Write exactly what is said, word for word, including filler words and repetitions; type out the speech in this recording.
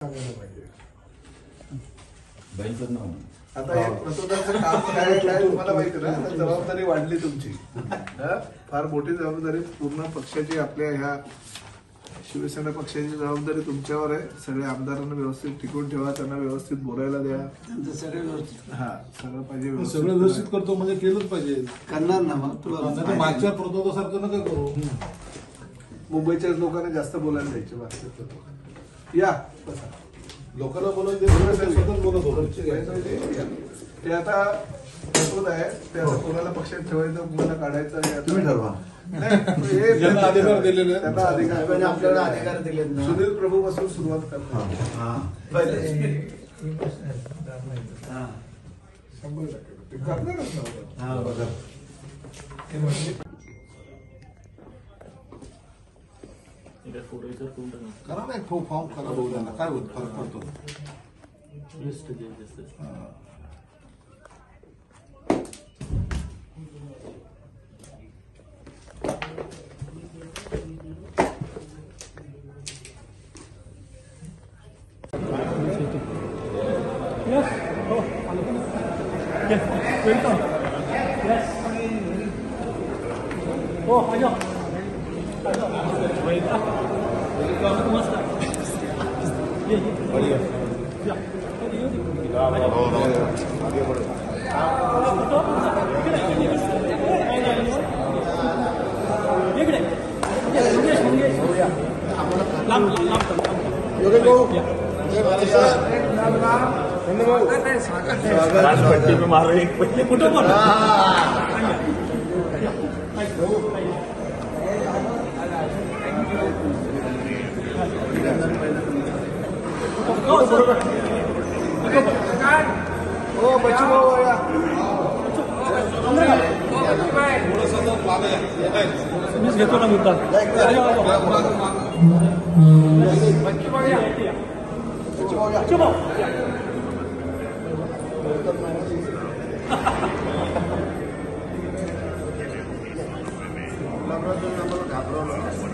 आता हे मतदाराचं काम काय काय तुम्हाला माहिती ना, जबाबदारी वाढली तुमची. फार मोठी जबाबदारी, पूर्ण पक्षाची, आपल्या ह्या शिवसेना पक्षाची जबाबदारी तुमच्यावर आहे. सगळे आमदारांना व्यवस्थित टिकून ठेवा, त्यांना व्यवस्थित बोलायला द्या. हा सगळं पाहिजे, सगळं व्यवस्थित करतो म्हणजे केलंच पाहिजे. करणार ना मग तुला मागच्या प्रतोदासारखं नका करू. मुंबईच्या लोकांना जास्त बोलायला द्यायचे. बाकी या बसा, लोकांना बोलत स्वतःच बोलत होतं. ते आता मसूद आहे, ते आता कोणाला पक्षात ठेवायचं, कोणाला काढायचं हे तुम्ही ठरवा. ज्यांना अधिकार दिलेले, त्यांना अधिकार, आपल्याला अधिकार दिलेत ना. सुनील प्रभू पासून सुरुवात करतो. शंभर टक्के करणारच नव्हतं. करा ना एक फॉर्म करा, बघू त्यांना काय होत फरक पडतो. Yes. Oh, yes. Welcome. Yes. Oh, ayo. Ayo. Welcome. Welcome. Namaskar. ये ये. बढ़िया. या. हो हो. आगे बढ़ो. इकडे. मंगेश मंगेश. लांब लांब. योगेश भाऊ. राजपट्टी में मारो एक पहले फोटो पर हो बच्चू भाऊ या. मीच घेतो ना मुद्दा. बच्चू भाऊ घाबरवलं.